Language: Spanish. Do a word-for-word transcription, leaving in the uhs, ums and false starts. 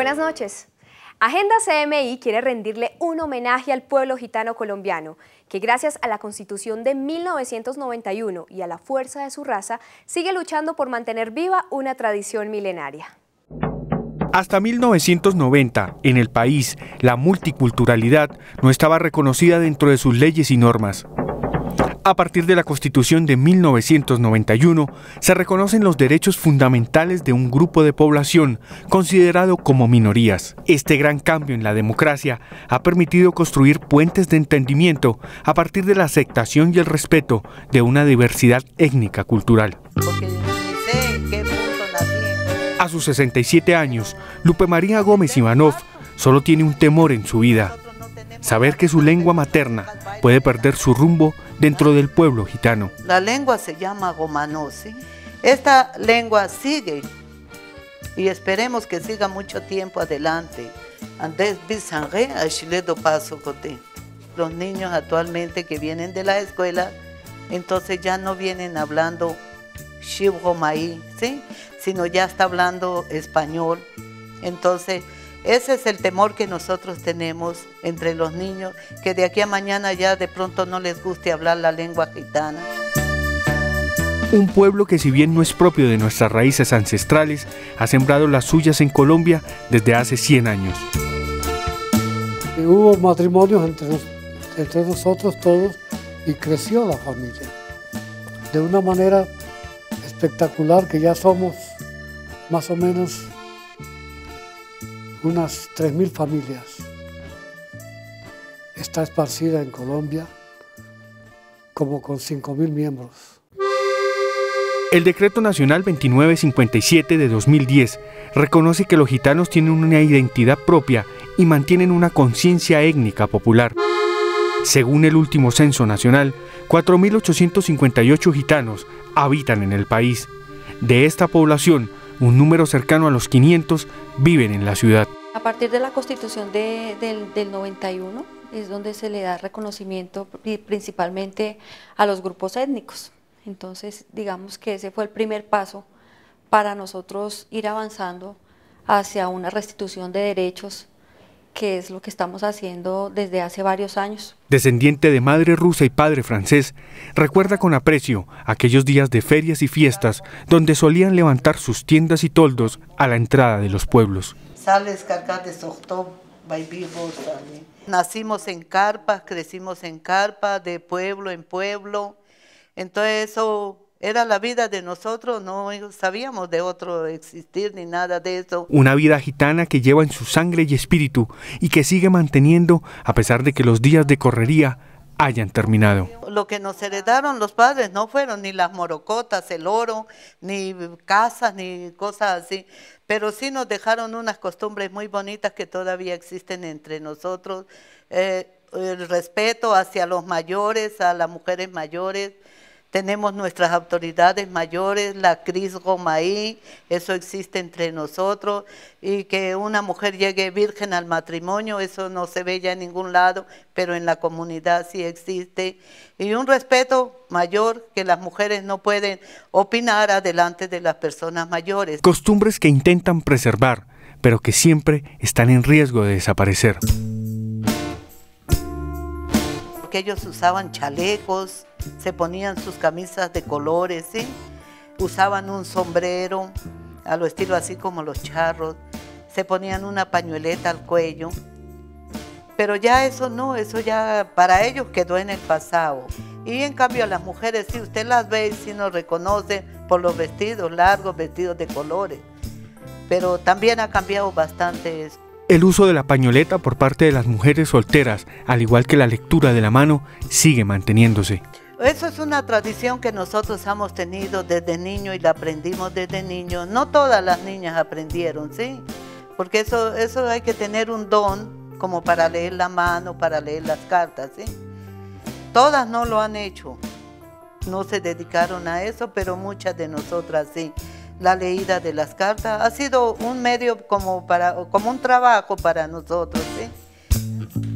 Buenas noches. Agenda C M I quiere rendirle un homenaje al pueblo gitano colombiano, que gracias a la Constitución de mil novecientos noventa y uno y a la fuerza de su raza, sigue luchando por mantener viva una tradición milenaria. Hasta mil novecientos noventa, en el país, la multiculturalidad no estaba reconocida dentro de sus leyes y normas. A partir de la Constitución de mil novecientos noventa y uno, se reconocen los derechos fundamentales de un grupo de población considerado como minorías. Este gran cambio en la democracia ha permitido construir puentes de entendimiento a partir de la aceptación y el respeto de una diversidad étnica cultural. A sus sesenta y siete años, Lupe María Gómez Ivanov solo tiene un temor en su vida: saber que su lengua materna puede perder su rumbo dentro del pueblo gitano. La lengua se llama gomanó, ¿sí? Esta lengua sigue y esperemos que siga mucho tiempo adelante. Los niños actualmente que vienen de la escuela, entonces ya no vienen hablando shibgomaí, ¿sí? Sino ya está hablando español. Entonces ese es el temor que nosotros tenemos entre los niños, que de aquí a mañana ya de pronto no les guste hablar la lengua gitana. Un pueblo que, si bien no es propio de nuestras raíces ancestrales, ha sembrado las suyas en Colombia desde hace cien años. Hubo matrimonios entre, nos, entre nosotros todos y creció la familia de una manera espectacular, que ya somos más o menos unas tres mil familias. Está esparcida en Colombia como con cinco mil miembros. El Decreto Nacional veintinueve cincuenta y siete de dos mil diez reconoce que los gitanos tienen una identidad propia y mantienen una conciencia étnica popular. Según el último censo nacional, cuatro mil ochocientos cincuenta y ocho gitanos habitan en el país. De esta población, un número cercano a los quinientos viven en la ciudad. A partir de la Constitución de, del, del noventa y uno es donde se le da reconocimiento principalmente a los grupos étnicos. Entonces, digamos que ese fue el primer paso para nosotros ir avanzando hacia una restitución de derechos, que es lo que estamos haciendo desde hace varios años. Descendiente de madre rusa y padre francés, recuerda con aprecio aquellos días de ferias y fiestas donde solían levantar sus tiendas y toldos a la entrada de los pueblos. Nacimos en carpas, crecimos en carpas, de pueblo en pueblo, entonces eso era la vida de nosotros, no sabíamos de otro existir ni nada de eso. Una vida gitana que lleva en su sangre y espíritu y que sigue manteniendo a pesar de que los días de correría hayan terminado. Lo que nos heredaron los padres no fueron ni las morocotas, el oro, ni casas, ni cosas así, pero sí nos dejaron unas costumbres muy bonitas que todavía existen entre nosotros, eh, el respeto hacia los mayores, a las mujeres mayores. Tenemos nuestras autoridades mayores, la Cris Gomaí, eso existe entre nosotros, y que una mujer llegue virgen al matrimonio, eso no se ve ya en ningún lado, pero en la comunidad sí existe. Y un respeto mayor, que las mujeres no pueden opinar adelante de las personas mayores. Costumbres que intentan preservar, pero que siempre están en riesgo de desaparecer. Que ellos usaban chalecos, se ponían sus camisas de colores, ¿sí? Usaban un sombrero, a lo estilo así como los charros, se ponían una pañueleta al cuello, pero ya eso no, eso ya para ellos quedó en el pasado. Y en cambio a las mujeres, sí, usted las ve y sí nos reconoce por los vestidos largos, vestidos de colores, pero también ha cambiado bastante eso. El uso de la pañoleta por parte de las mujeres solteras, al igual que la lectura de la mano, sigue manteniéndose. Eso es una tradición que nosotros hemos tenido desde niño y la aprendimos desde niño. No todas las niñas aprendieron, ¿sí? Porque eso, eso hay que tener un don como para leer la mano, para leer las cartas, ¿sí? Todas no lo han hecho, no se dedicaron a eso, pero muchas de nosotras sí. La leída de las cartas ha sido un medio como, para, como un trabajo para nosotros, ¿sí?